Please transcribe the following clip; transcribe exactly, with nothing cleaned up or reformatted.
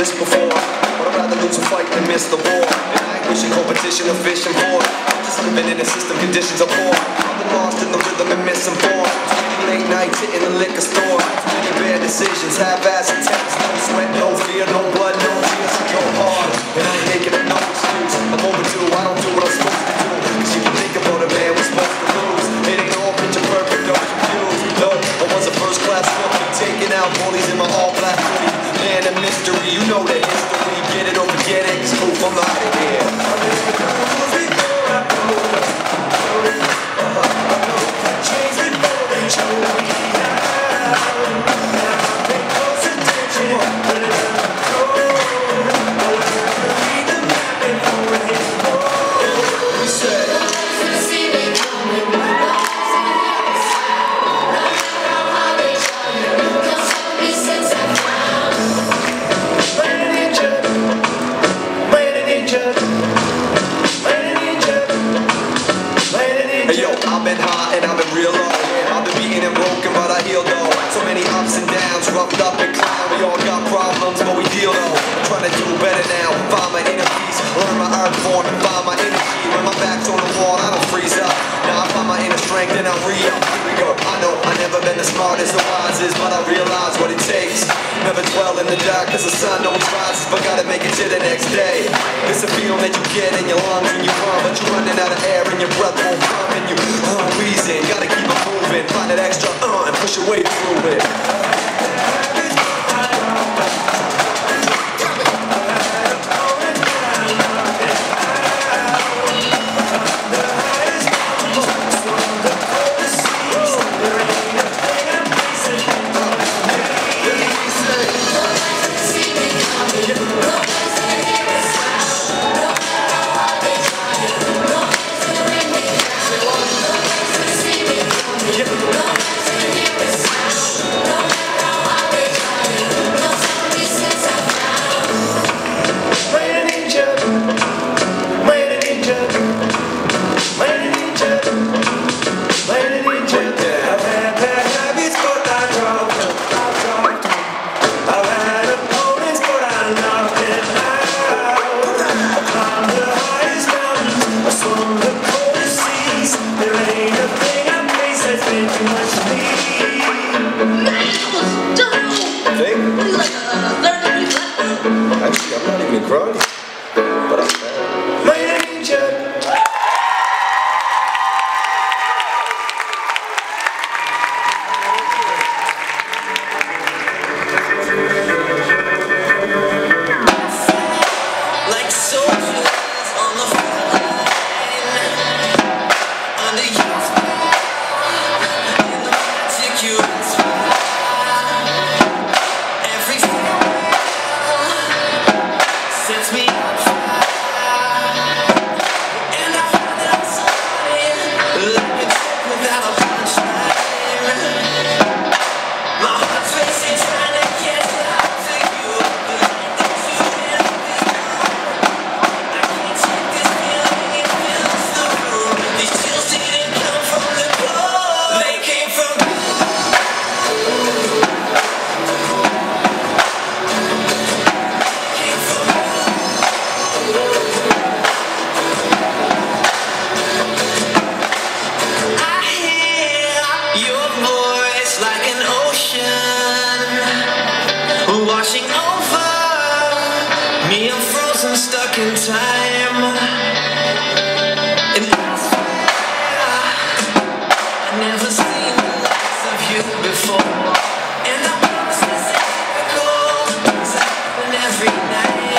list before, but I'd rather lose a fight than miss the war. In anguish and competition of fish and board, I'm just living in the system, conditions are poor. I've been lost in the rhythm and misinformed. Too many late nights hitting the liquor store. Too many bad decisions, half-ass attempts. No sweat, no fear, no blood, no tears. I go hard, and I ain't making a no excuse. I'm overdue, I don't do what I'm supposed to do. Cause you can think about a man we're supposed to lose. It ain't all picture perfect, don't confuse. Look, I was a first class rookie, taking out bullies in my all black hoodie. Man of mystery, you know the history. Get it or forget it, it's cool, I'm out of here. Change before they show me how. Pay close attention, but it doesn't go. Read the map before it hits the wall. We said, see me coming, my eyes on the other side. No matter how they try, they'll tell me since I found. Landing injured, landing injured, landing injured, landing injured. Hey yo, I've been high and I've been real low. I've been beaten and broken, but I heal though. So many ups and downs, roughed up and clown. We all got problems, but we deal though. I'm trying to do better now, find my inner peace, learn my art form and find my energy. When my back's on the wall, I don't freeze up. Now I find my inner strength and I re-up. Here we go. I know I've never been the smartest or wisest, but I realize what it takes. Never dwell in the dark, cause the sun always rises, but gotta make it to the next day. It's a feeling that you get in your lungs when you run, but you're running out of air and your breath won't come, and you uh, wheezing. Gotta keep it moving, find that extra uh and push your way through it. Actually, I'm not even crying, but I'm mad. My angel. Like soldiers on the front line, under your spell, in the magic you inspire. Every sets me on fire, and I find that I'm somebody like a trick without a punchline. My heart's racing, trying to get out to you, the light that you hit me. I can't take this feeling, it fills the room. These chills didn't come from the cold, they came from you. Washing over me, I'm frozen, stuck in time. And I swear I've never seen the likes of you before. And I promise this ain't typical, 'cause I happen every night.